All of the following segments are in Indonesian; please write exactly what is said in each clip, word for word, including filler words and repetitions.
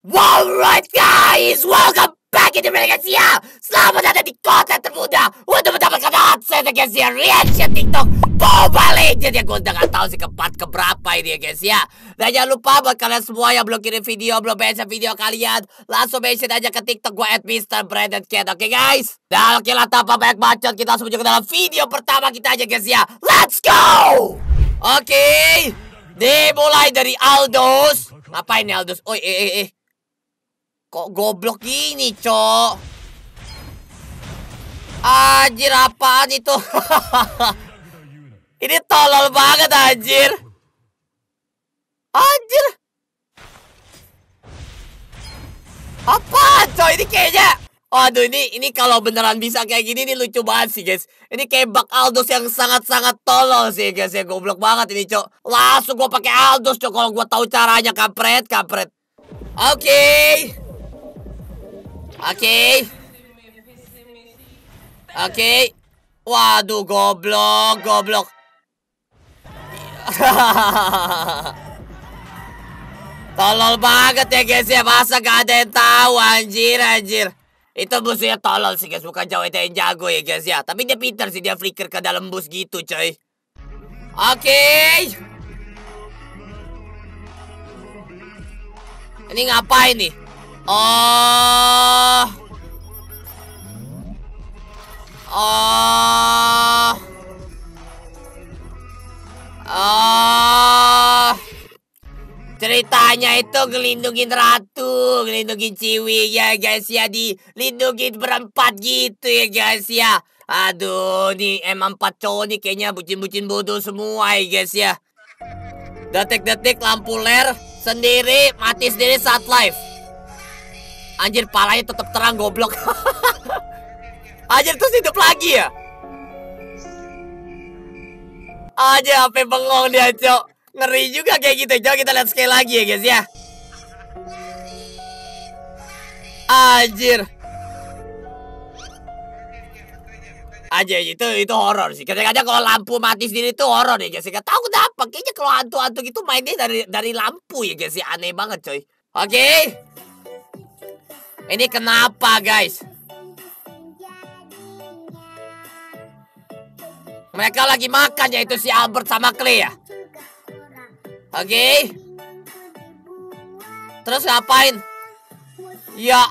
Alright guys, welcome back in the video guys ya. Selamat datang di konten termuda untuk mendapatkan akses guys ya, reaction TikTok Mobile Legends ya. Gue udah gak tau sih keempat keberapa ini ya guys ya. Dan jangan lupa buat kalian semua yang belum kirim video, belum mention video kalian, langsung mention aja ke TikTok gue at mister Brandon Cat. Oke guys. Dan oke lah, tanpa banyak bacot, kita langsung menuju ke dalam video pertama kita aja guys ya. Let's go. Oke, dimulai dari Aldous. Ngapain nih Aldous? Oh eh eh eh. Kok goblok gini, cok? Anjir, apaan itu? Ini tolol banget, anjir. Anjir. Apaan, cok? Ini kayaknya... Waduh, ini ini kalau beneran bisa kayak gini, ini lucu banget sih, guys. Ini kayak bug Aldous yang sangat-sangat tolol sih, guys. Ya, goblok banget ini, cok. Langsung gue pakai Aldous, cok. Kalau gue tahu caranya, kampret, kampret. Oke. Okay. Oke okay. Oke okay. Waduh, goblok, goblok. Tolol banget ya guys ya. Masa gak ada yang tahu, anjir, anjir. Itu musuhnya tolol sih guys. Bukan Jawa yang jago ya guys ya. Tapi dia pintar sih, dia flicker ke dalam bus gitu coy. Oke okay. Ini ngapain nih? Oh, oh, oh, ceritanya itu ngelindungin ratu, ngelindungin Ciwi ya guys ya, dilindungin berempat gitu ya guys ya. Aduh, nih emang empat cowok nih kayaknya bucin-bucin bodoh semua ya guys ya. Detik-detik lampu ler sendiri, mati sendiri saat live. Anjir, palanya tetap terang, goblok. Anjir, terus hidup lagi ya? Anjir, sampai bengong dia, cok. Ngeri juga kayak gitu. Coba kita lihat sekali lagi ya, guys ya. Anjir. Anjir, itu itu horor sih. Kadang-kadang kalau lampu mati sendiri itu horor ya, guys. Gak tahu kenapa. Kayaknya kalau hantu-hantu gitu mainnya dari dari lampu ya, guys. Aneh banget, coy. Oke. Okay. Ini kenapa guys? Mereka lagi makan, yaitu si Albert sama Clay ya. Oke okay. Terus ngapain? Ya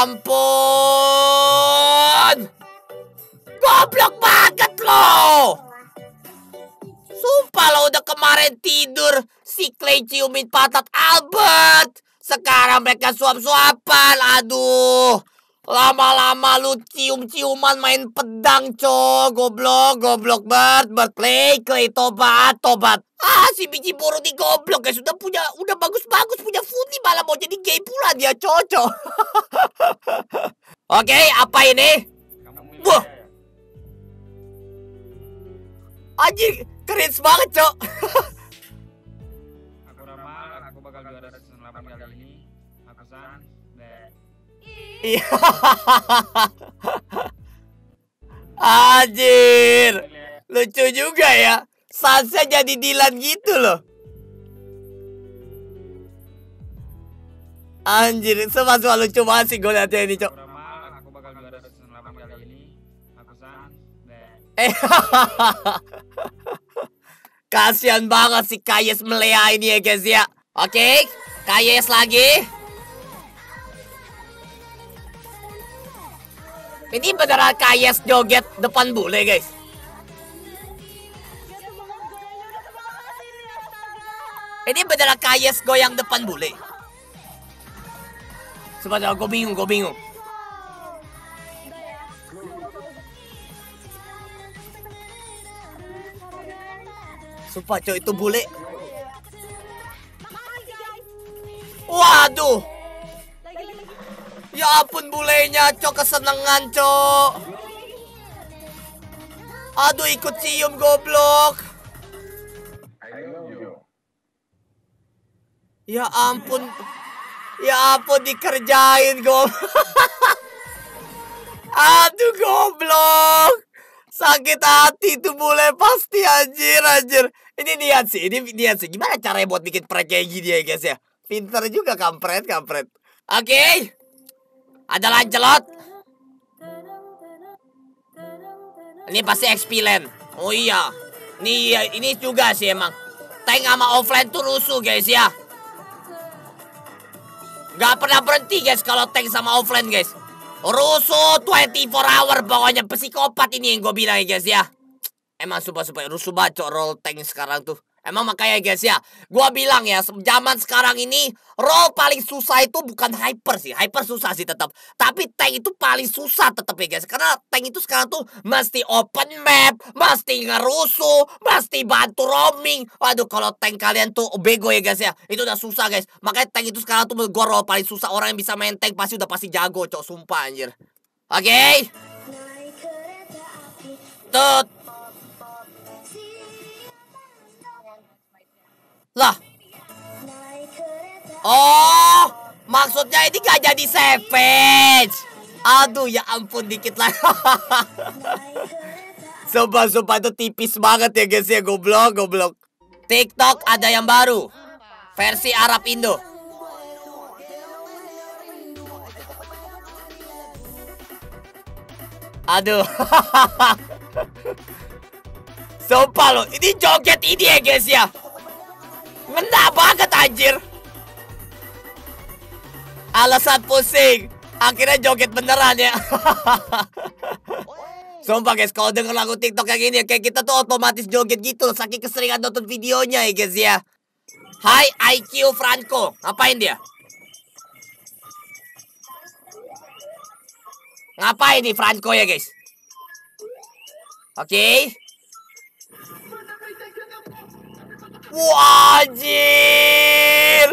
ampun, goblok banget loh. Sumpah lo, udah kemarin tidur si Clay ciumin pantat Albert, sekarang mereka suap-suapan. Aduh, lama-lama lu cium-ciuman main pedang, cok. Goblok, goblok banget. Bert, Clay, Clay, tobat, tobat. Ah, si biji buru di goblok guys. Udah punya, udah bagus-bagus punya Funi, malah mau jadi gay pula dia, cocok. Oke, okay, apa ini? Wah, anjing, keren banget, cok. Iya. Anjir, lucu juga ya. Sansa jadi Dilan gitu loh. Anjir, semua-semua lucu banget sih gue liatnya ini, cok. Eh, kasian banget si Kayes Melea ini ya guys ya. Oke, okay, Kayes lagi. Ini beneran Kayes joget depan bule guys. Ini beneran Kayes goyang depan bule. Sebentar, gue bingung, gue bingung. Sumpah cok, itu bule. Waduh. Ya ampun, bulenya, cok, kesenengan, cok. Aduh, ikut cium, goblok. Ya ampun. Ya ampun, dikerjain, goblok. Aduh, goblok. Sakit hati tuh bule pasti, anjir, anjir. Ini niat sih, ini niat sih. Gimana caranya buat bikin prank kayak gini ya guys ya? Pinter juga, kampret, kampret. Oke. Okay. Ada Lancelot. Ini pasti X P Land. Oh iya. Ini ini juga sih emang. Tank sama offline tuh rusuh guys ya. Gak pernah berhenti guys kalau tank sama offline guys. Rusuh dua puluh empat hour pokoknya. Psikopat ini yang gue bilang ya guys ya. Emang sumpah-sumpah rusuh bacok roll tank sekarang tuh. Emang makanya guys ya, gua bilang ya, zaman sekarang ini roll paling susah itu bukan hyper sih. Hyper susah sih tetap, tapi tank itu paling susah tetap ya guys. Karena tank itu sekarang tuh mesti open map, mesti ngerusuh, mesti bantu roaming. Waduh, kalau tank kalian tuh bego ya guys ya, itu udah susah guys. Makanya tank itu sekarang tuh gua roll paling susah. Orang yang bisa main tank pasti udah pasti jago cok, sumpah anjir. Oke okay. Tut. Lah. Oh, maksudnya ini gak jadi savage. Aduh, ya ampun dikit lah. Sumpah-sumpah itu tipis banget ya guys ya. Goblok, goblok. TikTok ada yang baru. Versi Arab Indo. Aduh. Sumpah loh, ini joget ini ya guys ya. Ngena banget anjir. Alasan pusing, akhirnya joget beneran ya. Sumpah guys, kalau denger lagu TikTok kayak gini, kayak kita tuh otomatis joget gitu, saking keseringan nonton videonya ya guys ya. Hai I Q Franco, ngapain dia? Ngapain nih Franco ya guys? Oke okay. Wah, anjir.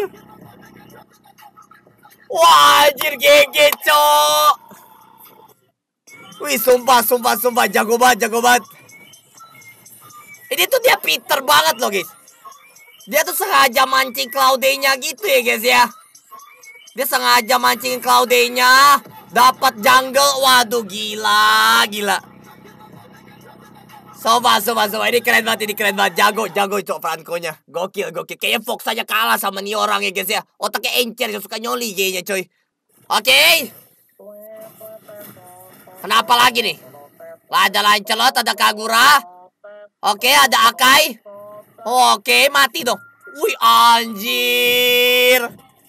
Wah, anjir G G, cok. Wih, sumpah, sumpah, sumpah. Jago banget, jago banget. Ini tuh dia Peter banget loh, guys. Dia tuh sengaja mancing Claude-nya gitu ya, guys ya. Dia sengaja mancing Claude-nya. Dapat jungle. Waduh, gila, gila. Soba, soba, soba. Ini keren banget, ini keren banget. Jago, jago cok Franco-nya. Gokil, gokil. Kayaknya Fox aja kalah sama nih orang ya guys ya. Otaknya encer, yang suka nyoli kayaknya coy. Oke. Okay. Kenapa lagi nih? Ada Lancelot, ada Kagura. Oke, okay, ada Akai. Oh, oke, okay. Mati dong. Wih, anjir.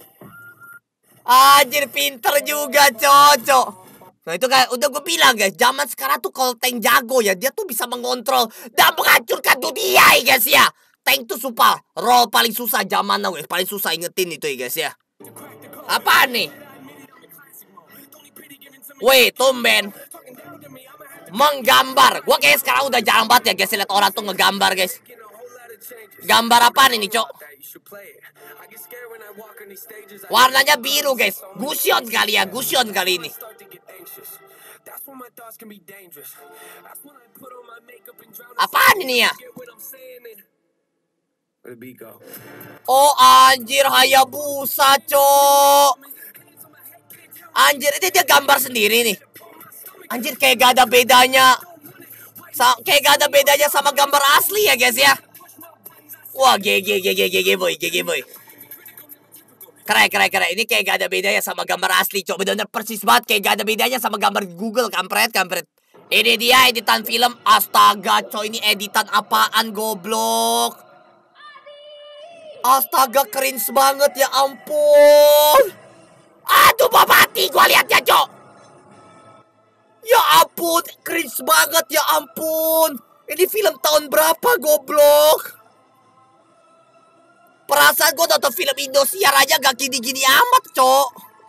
Anjir, pinter juga cocok. Nah itu kayak udah gue bilang guys, zaman sekarang tuh kalau tank jago ya, dia tuh bisa mengontrol dan menghancurkan dunia ya guys ya. Tank tuh sumpah roll paling susah zaman now guys, paling susah ingetin itu ya guys ya. Apaan nih? Weh, tumben menggambar. Gue kayak sekarang udah jarang banget ya guys lihat orang tuh ngegambar guys. Gambar apaan ini cok? Warnanya biru guys. Gusion kali ya, gusion kali ini. Apaan ini ya? Oh anjir, Hayabusa cok. Anjir, ini dia gambar sendiri nih. Anjir, kayak gak ada bedanya. Sa kayak gak ada bedanya sama gambar asli ya guys ya. Wah, G G, G G, G G boy, G G boy. Keren, keren, keren. Ini kayak gak ada bedanya sama gambar asli, cok. Bener-bener persis banget. Kayak gak ada bedanya sama gambar Google, kampret, kampret. Ini dia editan film. Astaga, cok. Ini editan apaan, goblok. Astaga, cringe banget, ya ampun. Aduh, babati gua liatnya, cok. Ya ampun, cringe banget, ya ampun. Ini film tahun berapa, goblok? Perasaan gue nonton film Indosiar aja gak gini-gini amat, cok.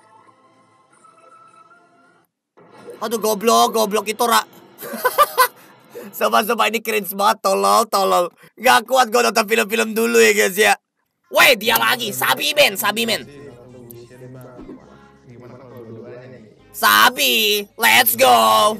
Aduh, goblok, goblok itu rak. Sobat-sobat ini cringe banget, tolol, tolol. Gak kuat gue nonton film-film dulu ya guys ya. Weh, dia lagi, Sabi men, Sabi men. Sabi, let's go.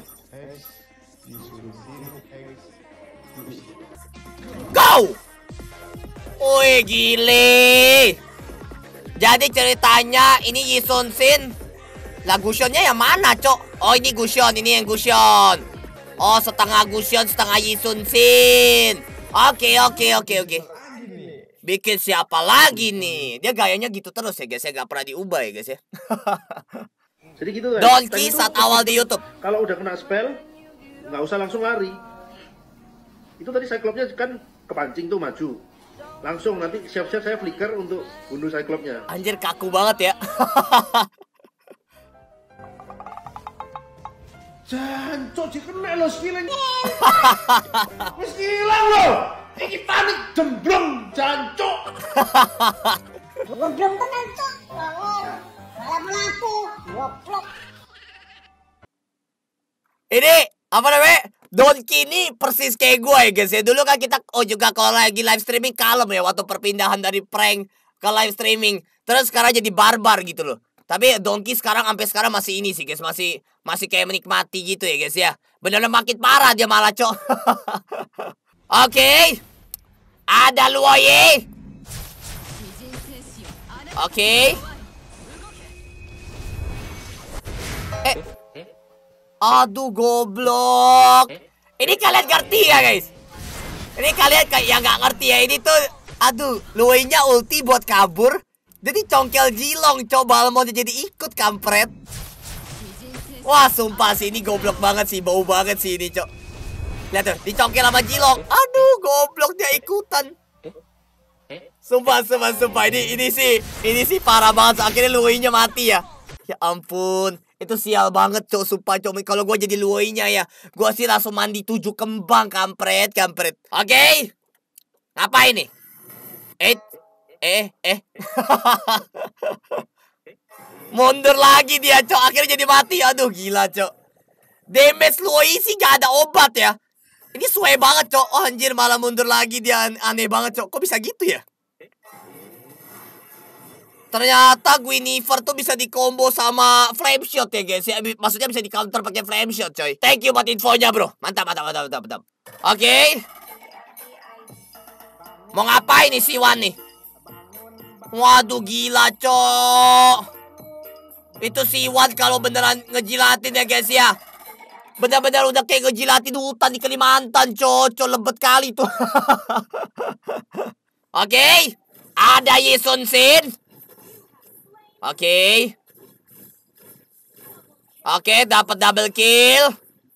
Go! Wih, gile. Jadi ceritanya ini Yi Sun Sin. Lah Gusionnya yang mana, cok? Oh, ini Gusion, ini yang Gusion. Oh, setengah Gusion, setengah Yi Sun Sin. Oke, oke, oke, oke. Bikin siapa lagi nih? Dia gayanya gitu terus ya guys ya, gak pernah diubah ya guys ya. Jadi gitu guys. Donkey saat awal di YouTube. Kalau udah kena spell, nggak usah langsung lari. Itu tadi Cyclops-nya kan kepancing tuh maju. Langsung nanti siap-siap saya flicker untuk bunuh Cyclops-nya. Anjir kaku banget ya. Jancok sih kena lo skillnya. Wis hilang lo. Iki panik jemblong jancok. Goblok tenan cok. Malah melaku. Goblok. Ini apa namanya? Donkey ini persis kayak gue ya guys ya. Dulu kan kita oh juga kalau lagi live streaming kalem ya waktu perpindahan dari prank ke live streaming. Terus sekarang jadi barbar gitu loh. Tapi Donkey sekarang sampai sekarang masih ini sih guys, masih masih kayak menikmati gitu ya guys ya. Bener-bener makin parah dia malah cok. Oke. Okay. Ada Luoye. Oke. Okay. Eh. Aduh goblok. Ini kalian ngerti ya guys? Ini kalian kayak yang nggak ngerti ya. Ini tuh aduh, Luoy-nya ulti buat kabur. Jadi congkel Jilong, coba mau jadi ikut kampret. Wah sumpah sih ini goblok banget sih, bau banget sih ini cok. Lihat tuh, dicongkel sama Jilong. Aduh goblok dia ikutan. Sumpah, sumpah, sumpah ini ini sih ini sih parah banget. Akhirnya Luoy-nya mati ya. Ya ampun, itu sial banget cok, sumpah cok. Kalau gue jadi Luoy-nya ya, gue sih langsung mandi tujuh kembang kampret, kampret. Oke, okay. Ngapain nih? Eh, eh, eh. Mundur lagi dia cok, akhirnya jadi mati. Aduh gila cok. Damage Luoy sih gak ada obat ya. Ini suwe banget cok. Oh anjir malah mundur lagi dia, aneh banget cok. Kok bisa gitu ya? Ternyata Guinevere tuh bisa dikombo sama flame shot ya guys ya. Maksudnya bisa di counter pakai flame shot coy. Thank you buat infonya bro. Mantap mantap mantap mantap mantap. Oke. Okay. Mau ngapain nih si Wan nih? Waduh gila cok. Itu si Wan kalau beneran ngejilatin ya guys ya. Bener-bener udah kayak ngejilatin hutan di Kalimantan cok. Cok lebet kali tuh. Oke. Okay. Ada Yi Sun Sin. Oke. Okay. Oke, okay, dapat double kill.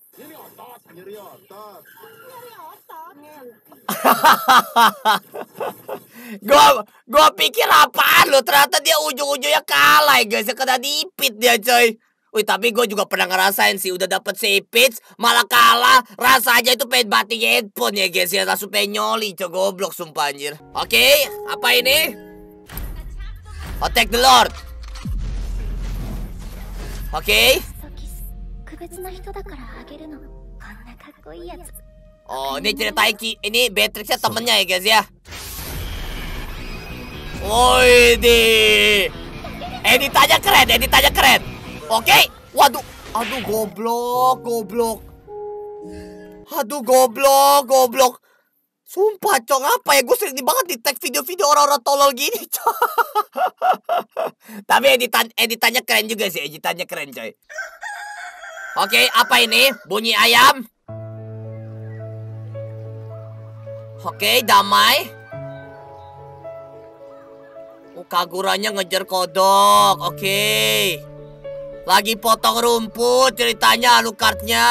Gua gua pikir apaan lo, ternyata dia ujung-ujungnya kalah guys, kena dipit dia coy. Wih, tapi gue juga pernah ngerasain sih, udah dapet savage malah kalah. Rasanya itu pengen banting headphone ya guys ya, langsung pengen nyoli coy, goblok sumpah anjir. Oke, okay, apa ini? Attack the Lord. Oke. Okay. Oh, ini ceritain Ki, ini Beatrixnya temennya ya guys ya. Woi di. Editannya keren, editannya keren. Oke. Okay. Waduh, aduh goblok, goblok. Aduh goblok, goblok. Sumpah cok, apa ya, gue sering banget di tag video-video orang-orang tolol gini cok. Tapi editan editannya keren juga sih, editannya keren coy. Oke, apa ini? Bunyi ayam. Oke, damai. Oh, Kaguranya ngejar kodok. Oke. Lagi potong rumput ceritanya Alucardnya.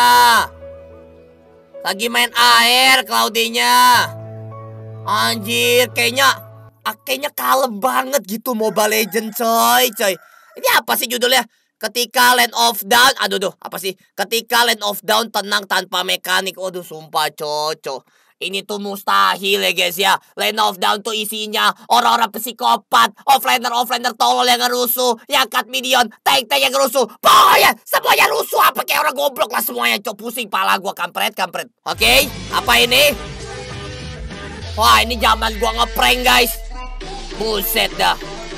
Lagi main air Claudinya. Anjir, kayaknya kayaknya kalem banget gitu Mobile Legends coy, coy. Ini apa sih judulnya? Ketika Land of Dawn, aduh duh, apa sih? Ketika Land of Dawn tenang tanpa mekanik. Aduh sumpah cocok. Ini tuh mustahil ya guys ya. Land of Dawn tuh isinya orang-orang psikopat, offlaner-offlaner tolol yang ngerusuh, yang cut minion, tank-tank yang ngerusuh. Pokoknya semuanya rusuh, apa kayak orang goblok lah semuanya. Cok, pusing pala gua, kampret, kampret. Oke, okay, apa ini? Wah, ini zaman gua ngeprank guys. Buset dah.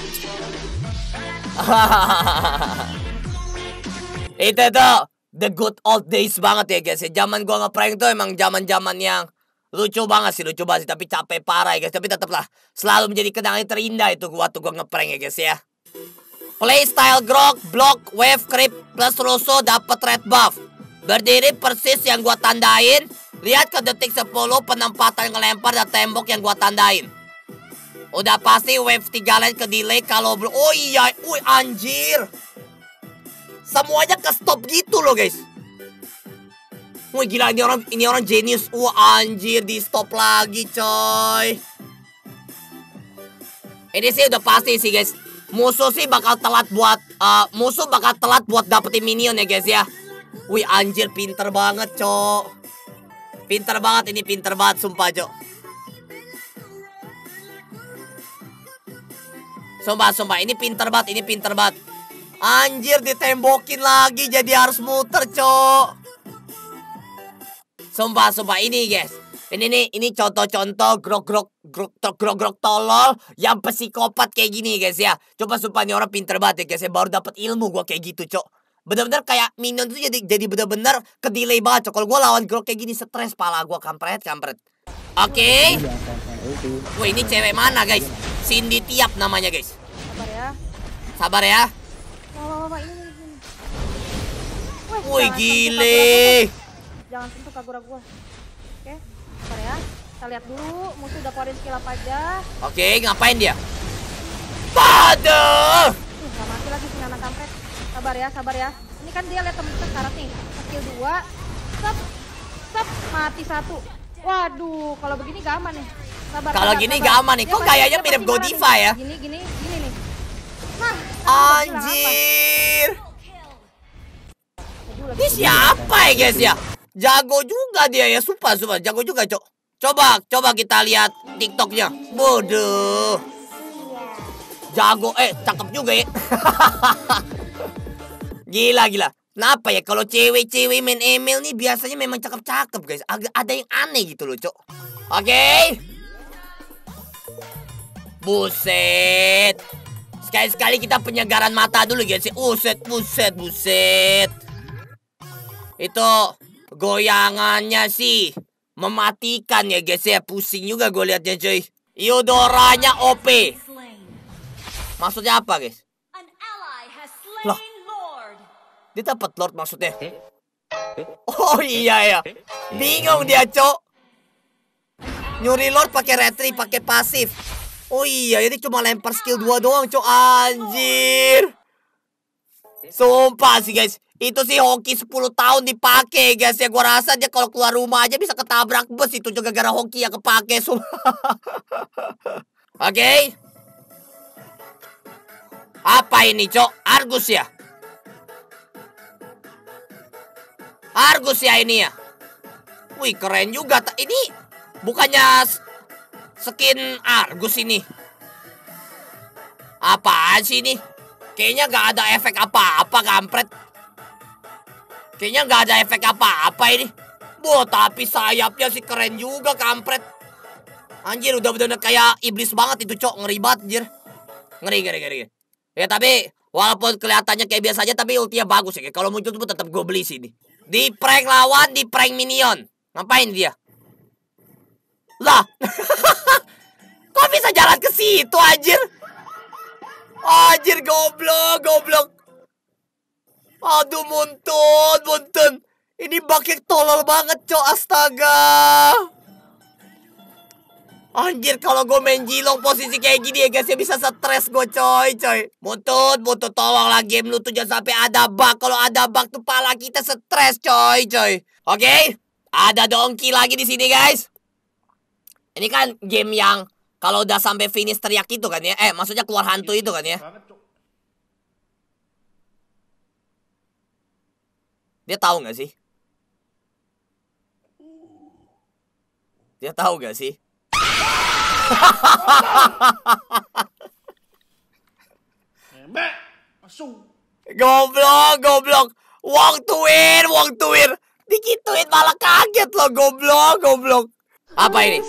Itu tuh the good old days banget ya guys ya. Zaman gua ngeprank tuh emang zaman-zaman yang lucu banget sih, lucu banget sih, tapi capek parah ya guys. Tapi tetaplah selalu menjadi kenangan terindah itu waktu gua ngeprank ya guys ya. Playstyle grok, block, wave, creep, plus rusuh dapat red buff. Berdiri persis yang gua tandain. Lihat ke detik sepuluh penempatan ngelempar dan tembok yang gua tandain. Udah pasti wave tiga lain ke delay kalau belum. Oh iya, wih anjir. Semuanya ke stop gitu loh guys. Wih gila, ini orang ini orang genius. Wah anjir, di stop lagi coy. Ini sih udah pasti sih guys. Musuh sih bakal telat buat uh, musuh bakal telat buat dapetin minion ya guys ya. Wih anjir, pinter banget cok. Pinter banget ini, pinter banget sumpah cok. Sumpah sumpah ini pinter banget, ini pinter banget. Anjir, ditembokin lagi jadi harus muter cok. Sumpah sumpah ini guys. Ini nih, ini contoh-contoh grok-grok grok-grok tolol yang psikopat kayak gini guys ya. Coba sumpah nih orang pinter banget ya guys ya. Baru dapat ilmu gua kayak gitu cok. Bener-bener kayak minion tuh jadi jadi bener-bener ke delay banget cok. Kalau gua lawan grok kayak gini stres pala gua, kampret kampret. Oke. Okay. Wah ini cewek mana guys? Cindy Tiap namanya guys. Sabar ya. Sabar ya. Wah, wah, wah, ini, ini. Wih, wih jangan gile. Sentuh jangan sentuh Kagura gua. Oke, sabar ya. Kita lihat dulu musuh udah keluarin skill apa aja. Oke, ngapain dia? Paduh. Uh, gak mati lagi si anak kampret. Sabar ya, sabar ya. Ini kan dia lihat temen kita sekarat nih. Skill dua. Stop. Stop. Mati satu. Waduh, kalau begini gak aman nih. Sabar. Kalau gini sabar. Gak aman nih. Kok gayanya mirip Godiva ya? Gini, gini, gini nih. Nah, anjir. Ini siapa ya guys ya? Jago juga dia ya, sumpah, sumpah. Jago juga cok. Coba, coba kita lihat TikToknya. Bodoh. Jago, eh cakep juga ya. Gila, gila. Kenapa ya kalau cewek-cewek main M L nih biasanya memang cakep-cakep guys. Agak ada yang aneh gitu loh cok. Oke. Okay. Buset. Sekali-sekali kita penyegaran mata dulu guys. Buset, buset, buset. Itu goyangannya sih mematikan ya guys ya. Pusing juga gue liatnya cuy. Eudoranya O P. Maksudnya apa guys? Loh, dia dapat Lord maksudnya. Oh iya ya. Bingung dia cok. Nyuri Lord pakai retri, pakai pasif. Oh iya, ini cuma lempar skill dua doang cok. Anjir. Sumpah sih guys. Itu sih hoki sepuluh tahun dipakai guys ya. Gua rasa dia kalau keluar rumah aja bisa ketabrak bus. Itu juga gara hoki yang kepake. Oke. Okay. Apa ini cok? Argus ya? Argus ya ini ya? Wih keren juga. Ini bukannya skin Argus ini? Apaan sih ini? Kayaknya gak ada efek apa-apa kampret. Kayaknya gak ada efek apa-apa ini. Boh, tapi sayapnya sih keren juga kampret. Anjir, udah bener-bener kayak iblis banget itu cok. Ngeri banget anjir. Ngeri, ngeri, ngeri. Ya tapi walaupun kelihatannya kayak biasa aja, tapi ultinya bagus ya. Kalau muncul tuh tetap gue beli sini. Di prank lawan, di prank minion. Ngapain dia? Lah. Kok bisa jalan ke situ anjir? Anjir goblok, goblok. Aduh muntun, muntun. Ini baknya tolol banget cok, astaga. Anjir kalau gue main Jilong posisi kayak gini ya guys ya, bisa stres gue coy, coy. Muntun, muntun, tolonglah game lu tuh jangan sampai ada bug. Kalau ada bug tuh pala kita stres coy, coy. Oke, okay? Ada dongki lagi di sini guys. Ini kan game yang kalau udah sampai finish teriak itu kan ya. Eh maksudnya keluar hantu itu kan ya. Dia tahu nggak sih? Dia tahu nggak sih? Goblok, goblok. Wong tuir, wong tuir. Dikituin malah kaget loh, goblok, goblok. Apa ini?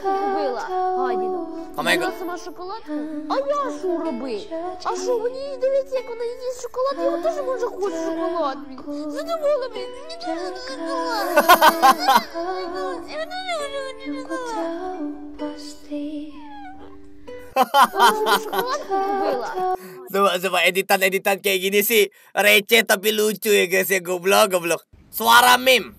Вона сама шоколадку, а я що робити? А що, мені дивіться, як вона їсть шоколад, я теж може хочу шоколад. Задумала мені, не треба Coba, coba editan-editan kayak gini sih receh tapi lucu ya guys ya. Goblok, goblok. Suara meme.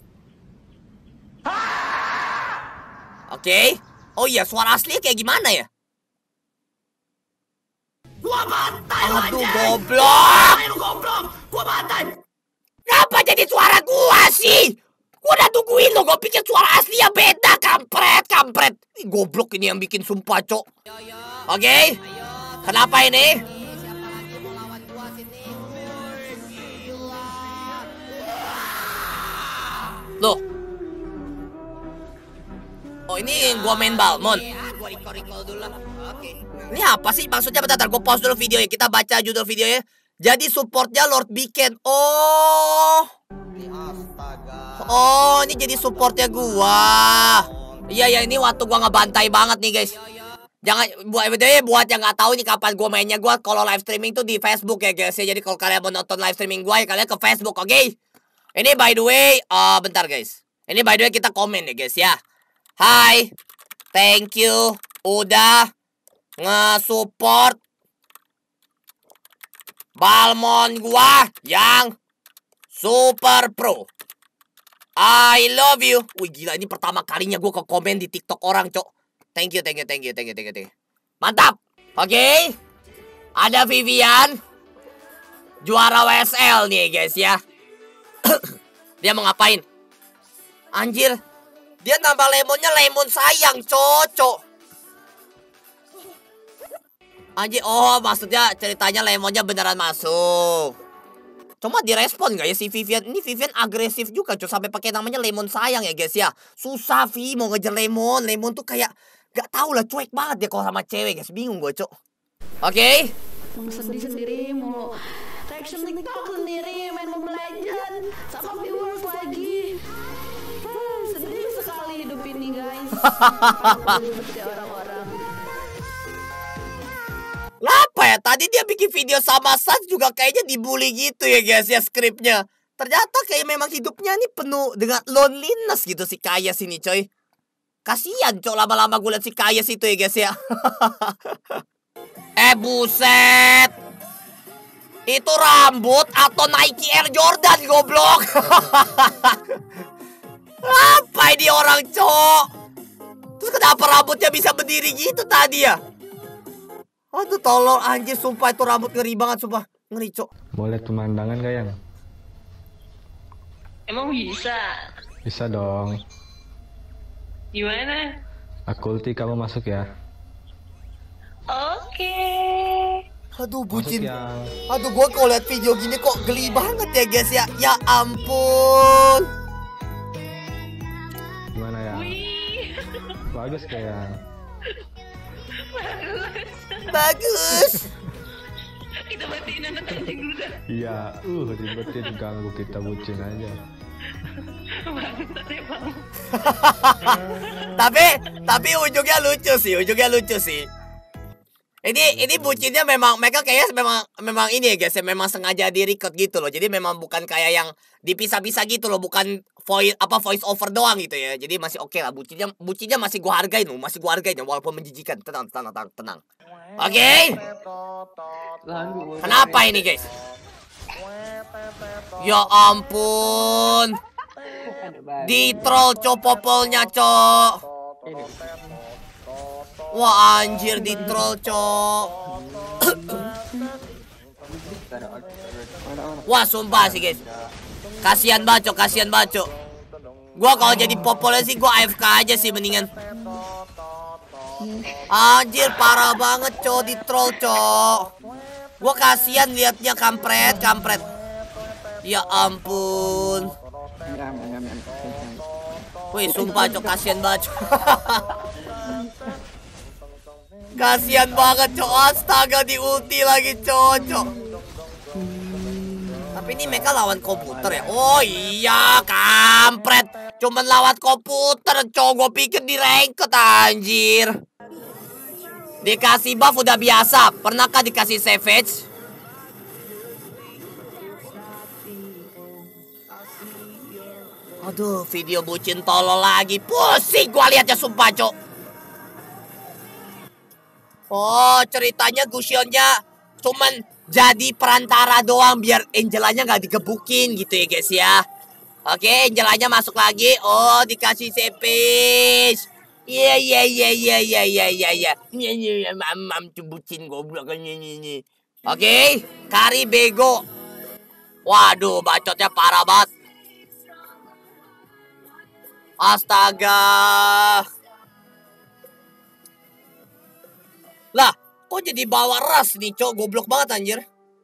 Oke. Okay. Oh iya, suara asli kayak gimana ya? Gua bantai lu anjing. Aduh goblok. Ayo goblok. Gua bantai. Kenapa jadi suara gua sih? Gua udah tungguin lo, gua pikir suara aslinya beda, kampret, kampret. Ih, goblok ini yang bikin sumpah, cok. Oke, okay. Kenapa ini? Loh. Oh, ini gua main Balmond. Ini apa sih? Maksudnya bentar, gua pause dulu videonya. Kita baca judul videonya. Jadi supportnya Lord Beacon. Oh. Oh, ini jadi supportnya gua. Iya ya, ini waktu gua ngebantai banget nih guys. Jangan buat buat yang nggak tahu ini kapan gua mainnya, gua kalau live streaming tuh di Facebook ya guys ya. Jadi kalau kalian mau nonton live streaming gua ya kalian ke Facebook, oke? Okay? Ini by the way, uh, bentar guys. Ini by the way kita komen ya guys ya. Hai, thank you udah nge-support Balmond gua yang super pro. I love you. Wih gila, ini pertama kalinya gue ke komen di TikTok orang, cok. Thank you, thank you, thank you, thank you, thank you, thank you. Mantap. Oke. Okay. Ada Vivian. Juara W S L nih guys ya. Dia mau ngapain? Anjir. Dia nambah lemonnya lemon sayang, cocok. Anjir, oh maksudnya ceritanya lemonnya beneran masuk. Cuma direspon gak ya si Vivian? Ini Vivian agresif juga, cok. Sampai pakai namanya lemon sayang ya guys ya. Susah Vi mau ngejar lemon. Lemon tuh kayak gak tau lah, cuek banget dia kalau sama cewek guys. Bingung gue, cok. Oke. Okay. Mau sedih sendiri, mau reaction TikTok sendiri, main Mobile Legends sama viewers lagi. Hmm, sedih sekali hidup ini guys. Seperti orang-orang. Kenapa ya? Tadi dia bikin video sama Sans juga kayaknya dibully gitu ya guys ya skripnya. Ternyata kayak memang hidupnya nih penuh dengan loneliness gitu si Kayas ini coy. Kasian cok lama-lama gue liat si Kayas itu ya guys ya. Eh buset. Itu rambut atau Nike Air Jordan goblok. Apa ini orang cok? Terus kenapa rambutnya bisa berdiri gitu tadi ya? Aduh tolong anjir, sumpah itu rambut ngeri banget, sumpah. Ngeri, cok. Boleh pemandangan gak, Yang? Emang bisa? Bisa dong. Gimana? Aku ulti, kamu masuk ya. Oke. Aduh, bucin. Masuk, Aduh, gua kalau liat video gini kok geli banget ya, guys ya. Ya ampun. Gimana ya? Wih. Bagus kayak. Bagus. Kita batiin anak anjing dulu dah. Iya, uh, ribetin ganggu kita bucin aja. Bangsat emang. Tapi, tapi ujungnya lucu sih, ujungnya lucu sih. Ini, ini bucinnya memang, mereka kayaknya memang, memang ini ya guys, ya, memang sengaja di record gitu loh. Jadi memang bukan kayak yang dipisah-pisah gitu loh, bukan voice apa voice over doang gitu ya. Jadi masih oke okay lah, bucinnya, bucinnya masih gua hargain loh, masih gua hargain walaupun menjijikan. Tenang, tenang, tenang, tenang. Oke. Okay. Kenapa ini guys? Ya ampun. Di troll copopolnya cok. Wah anjir di troll cok. Wah sumpah sih guys. Kasihan banget cok, kasihan banget cok. Gua kalau jadi popolnya sih gua A F K aja sih mendingan. Anjir parah banget cok di troll cok. Gua kasihan liatnya, kampret, kampret. Ya ampun. Wih sumpah cok, kasihan banget cok. Kasihan banget cok, astaga di ulti lagi cocok. Tapi ini mereka lawan komputer ya. Oh iya kampret. Cuman lawan komputer cok, gue pikir di ranked anjir. Dikasih buff udah biasa. Pernahkah dikasih savage? Aduh video bucin tolol lagi. Pusing gue liatnya sumpah cok. Oh ceritanya Gusionnya cuman jadi perantara doang biar Angelanya nggak digebukin gitu ya guys ya. Oke Angelanya masuk lagi. Oh dikasih savage. Iya iya iya iya iya iya iya iya. Ini mam cebutin goblok kan ini. Oke, Kari bego. Waduh, bacotnya parah banget. Astaga. Lah, kok jadi bawa ras nih, Cok? Goblok banget anjir.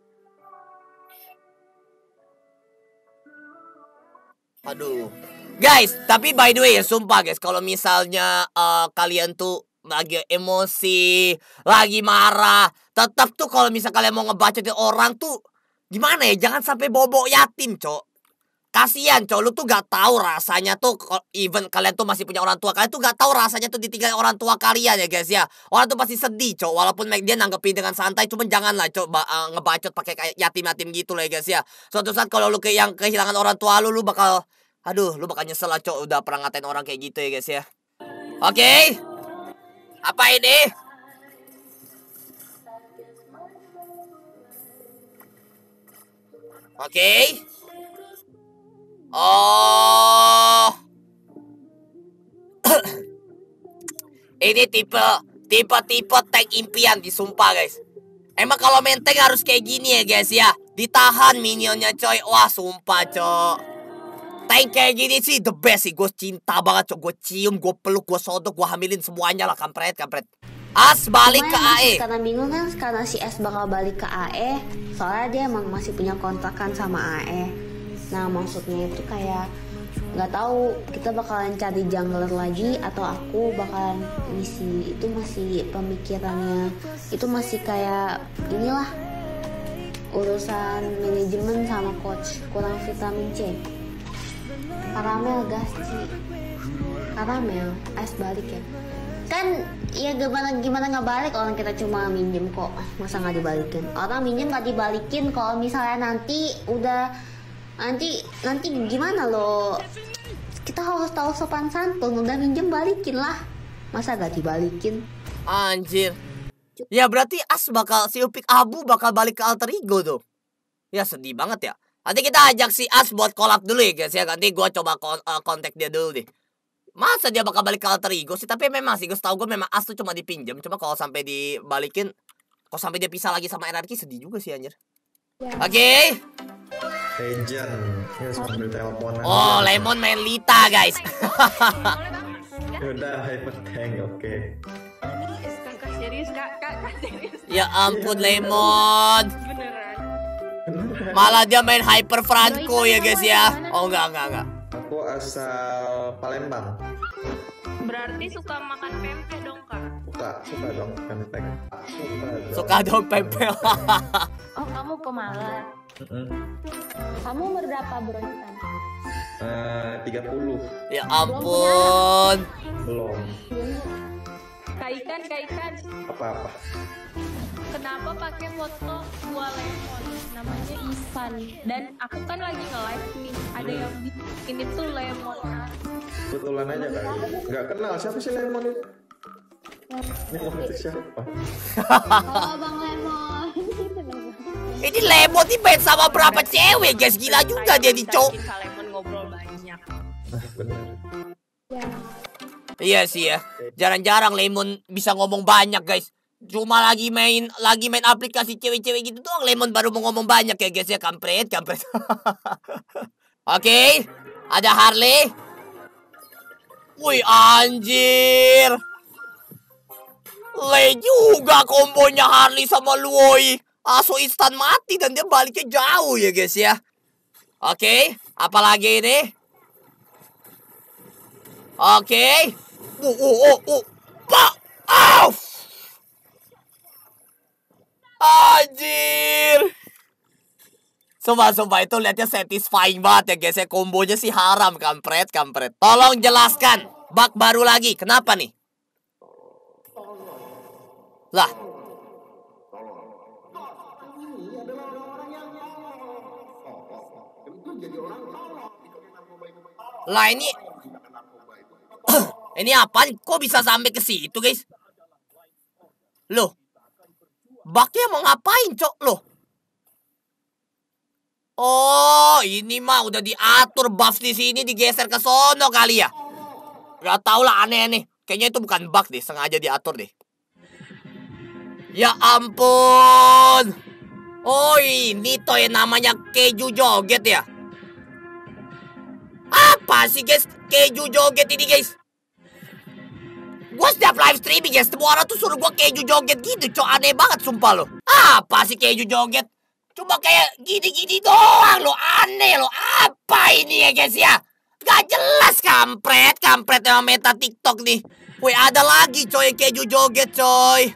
Aduh. Guys, tapi by the way ya, sumpah guys, kalau misalnya uh, kalian tuh lagi emosi, lagi marah, tetap tuh kalau misal kalian mau ngebacotin orang tuh gimana ya, jangan sampai bobo yatim, Cok. Kasian, Cok, lu tuh gak tahu rasanya tuh, even kalian tuh masih punya orang tua, kalian tuh gak tahu rasanya tuh ditinggal orang tua kalian ya guys ya. Orang tuh pasti sedih, Cok, walaupun dia nanggepin dengan santai, cuman janganlah, Cok, uh, ngebacot pakai kayak yatim-yatim gitu lah ya guys ya. Suatu saat kalau lu ke yang kehilangan orang tua lu, lu bakal, aduh, lu bakal nyesel lah, Cok, udah pernah ngatain orang kayak gitu ya guys ya. Oke, okay. Apa ini? Oke. Okay. Oh. Ini tipe tipe tipe tank impian, disumpah guys. Emang kalau main tank harus kayak gini ya guys ya. Ditahan minionnya coy. Wah sumpah cok. Tank kayak gini sih the best sih. Gue cinta banget cok. Gue cium, gue peluk, gue sodok, gue hamilin semuanya lah, kampret kampret. As balik ke A E. Karena bingung kan karena si S bakal balik ke A E. Soalnya dia emang masih punya kontrakan sama A E. Nah maksudnya itu kayak nggak tahu kita bakalan cari jungler lagi atau aku bakalan misi. Itu masih pemikirannya, itu masih kayak inilah urusan manajemen sama coach. Kurang vitamin C. Karamel gas sih, karamel es balik ya kan. Ya gimana gimana nggak balik, orang kita cuma minjem kok, masa nggak dibalikin? Orang minjem nggak dibalikin kalau misalnya nanti udah Nanti, nanti gimana loh? Kita harus tahu sopan santun, udah minjem balikin lah. Masa gak dibalikin? Anjir. Ya berarti As bakal, si Upik Abu bakal balik ke Alter Ego tuh. Ya sedih banget ya. Nanti kita ajak si As buat collab dulu ya guys ya. Nanti gue coba kon uh, kontak dia dulu deh. Masa dia bakal balik ke Alter Ego sih? Tapi memang sih, gue tau gue memang As tuh cuma dipinjam. Cuma kalau sampai dibalikin, kalau sampai dia pisah lagi sama R R Q sedih juga sih anjir. Ya. Oke. Okay. Legend, ya sambil teleponan. Oh, aja. Lemon main Lita, guys. Udah hyper tank, oke. Okay. Kakak serius, kak, kakak serius. Ya ampun, Lemon. Beneran. Malah dia main Hyper Franco ya, guys ya. Oh, enggak, enggak, enggak. Aku asal Palembang. Berarti suka makan pempek dong, kak? Suka, suka dong pempek. Suka dong. Suka dong pempek. Oh, kamu Pemalang. Mm-mm. Kamu berapa brontan? Uh, tiga puluh. Ya ampun. Belum. Kak Ikan, Kak Ikan. Apa-apa? Kenapa pakai foto buah lemon? Namanya Ivan. Dan aku kan lagi nge-live nih. Ada yang bikin itu lemon. Kebetulan aja kali. Nggak kenal siapa sih Lemon itu? Lemon itu siapa? Oh, Bang Lemon. Ini Lemon nih main sama berapa cewek guys, gila juga dia dicok. Lemon ngobrol banyak. Bener. Iya sih ya, jarang-jarang Lemon bisa ngomong banyak guys. Cuma lagi main lagi main aplikasi cewek-cewek gitu doang Lemon baru mau ngomong banyak ya guys ya, kampret kampret. Oke, okay, ada Harley. Wih anjir, Le juga kombonya Harley sama Luoi. Aso instan mati dan dia baliknya jauh ya guys ya. Oke, okay, apalagi ini? Oke. Okay. Uh, uh, uh, uh. Pak! Auf! Anjir! Sumpah-sumpah itu lihatnya satisfying banget ya guys ya. Kombonya sih haram, kampret, kampret. Tolong jelaskan, bug baru lagi. Kenapa nih? Lah. Lah ini ini apa? Kok bisa sampai ke situ, guys? Loh. Baknya mau ngapain, Cok? Loh. Oh, ini mah udah diatur buff di sini digeser ke sono kali ya. Gak tau lah, aneh nih. kayaknya itu bukan bug deh, sengaja diatur deh. Ya ampun. Oh ini toh yang namanya keju joget ya. Apa sih guys keju joget ini guys? Gue setiap live streaming guys, semua orang tuh suruh gue keju joget gitu, cok, aneh banget sumpah lo. Apa sih keju joget? Cuma kayak gini-gini doang lo, aneh lo. Apa ini ya guys ya? Gak jelas, kampret, kampret sama meta TikTok nih. Wih, ada lagi coy keju joget coy.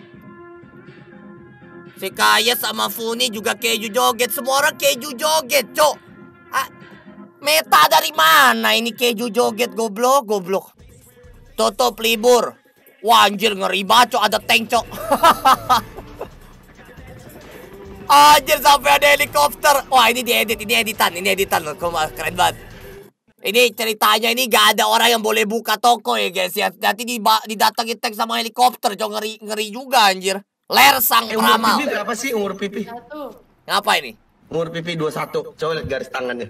Si Kaya sama Funi juga keju joget, semua orang keju joget cok. Ah, meta dari mana ini keju joget, goblok, goblok. Tutup libur. Wah anjir ngeri banget cok, ada tank cok. Anjir sampai ada helikopter. Wah ini diedit, ini editan, ini editan loh, keren banget. Ini ceritanya ini gak ada orang yang boleh buka toko ya guys ya. Nanti didatengin tank sama helikopter cok, ngeri ngeri juga anjir. Ler sang eh, peramal. Umur pipi berapa sih umur pipi? Satu. Ngapa ini? Umur pipi dua puluh satu. Coba lihat garis tangannya.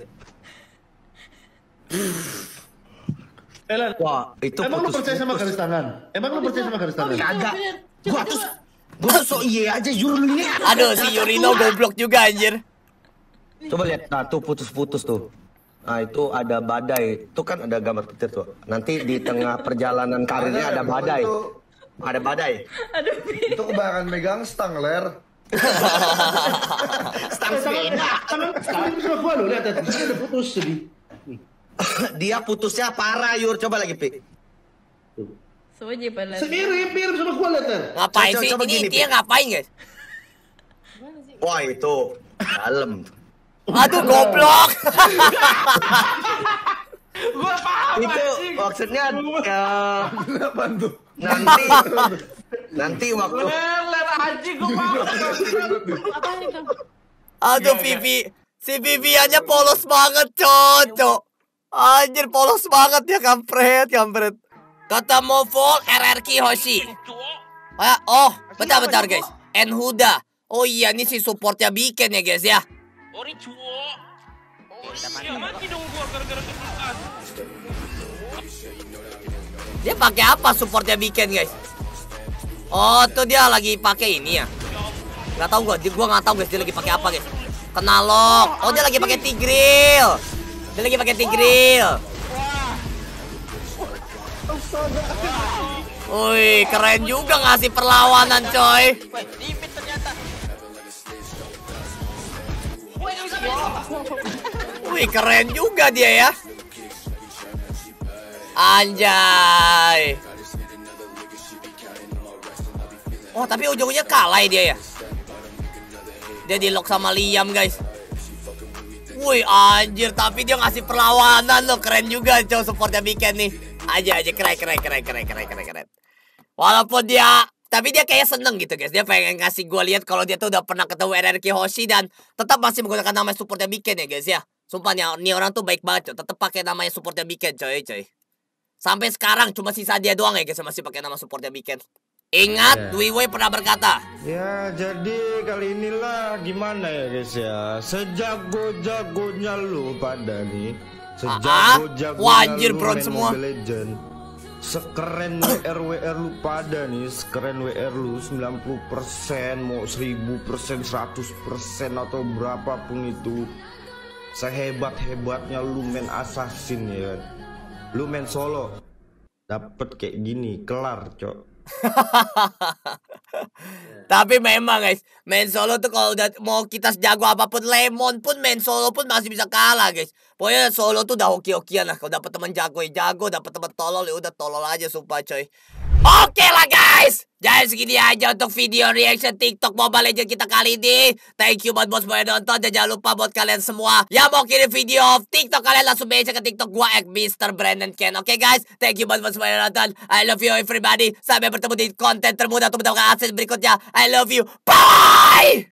Elan, wah, itu emang putus, lu percaya putus. sama garis tangan? Emang lu percaya sama garis tangan? Kagak. Gua tuh gua tuh so iye aja Yuri ini. Aduh si Yurino goblok juga anjir. Coba lihat, nah tuh putus-putus tuh. Nah itu ada badai. Itu kan ada gambar petir tuh. Nanti di tengah perjalanan karirnya ada badai. Ada badai. Itu kebanyakan megang stang, Ler. Stang sepeda. Tangan itu sama gua lo, lihat tadi. Dia udah putus sedih. Dia putusnya parah, Yur. Coba lagi, Pi. Semirip, mirip sama gua lihat tadi. Ngapain Coba- sih? coba Ini gini, intinya Pi. ngapain guys? Wah itu dalam. Aduh goblok. Itu maksudnya uh, nanti nanti waktu Aduh Vivi. Si Viviannya polos banget cocok. Anjir polos banget ya, kampret, kampret. Ketemu full R R Q Hoshi. Ah, oh, bentar-bentar guys. Enhuda. Oh iya, ini si supportnya bikin ya guys ya. Ori cuo. Oh iya, mati dong gua gara-gara kesulitan. Dia pakai apa supportnya bikin guys? Oh, tuh dia lagi pakai ini ya. Gak tau gua, gua nggak tahu guys dia lagi pakai apa guys. Kenalok. Oh, dia lagi pakai Tigreal. Dia lagi pakai Tigreal. Wih, keren juga ngasih perlawanan coy. Wih, keren juga dia ya. Anjay. Oh, tapi ujung-ujungnya kalah ya dia ya. Dia di lock sama Liam, guys. Wih, anjir, tapi dia ngasih perlawanan loh, keren juga cow supportnya Biken nih. Aja aja keren keren keren keren keren keren keren. Walaupun dia, tapi dia kayak seneng gitu guys. Dia pengen ngasih gue lihat kalau dia tuh udah pernah ketemu R R Q Hoshi dan tetap masih menggunakan nama supportnya Biken ya guys ya. Sumpah nih, nih orang tuh baik banget coy. Tetap pakai namanya supportnya Biken coy coy. Sampai sekarang cuma sisa dia doang ya guys yang masih pakai nama supportnya Biken. Ingat, yeah. Wiwi pernah berkata, ya jadi kali inilah gimana ya guys ya, sejago-jagonya lu pada nih, sejago-jagonya lu main semua. Mobile Legend, sekeren W R W R lu pada nih, sekeren W R lu sembilan puluh persen, mau seribu persen, seratus persen atau berapapun itu, sehebat-hebatnya lu main assassin ya, lu main solo, dapet kayak gini, kelar cok. Tapi memang guys, main solo tuh kalau udah mau kita sejago apapun, Lemon pun main solo pun masih bisa kalah guys. Pokoknya solo tuh udah hoki-hokian lah. Kalau dapet teman jago ya jago, dapet teman tolol ya udah tolol aja sumpah coy. Oke lah guys, jadi segini aja untuk video reaction TikTok Mobile Legends kita kali ini. Thank you buat bos yang nonton, dan jangan lupa buat kalian semua yang mau kirim video TikTok kalian langsung mention ke TikTok gua at Mister Brandon Ken. Oke guys, thank you buat bos yang nonton. I love you everybody. Sampai bertemu di konten termuda untuk mendapatkan akses berikutnya. I love you. Bye.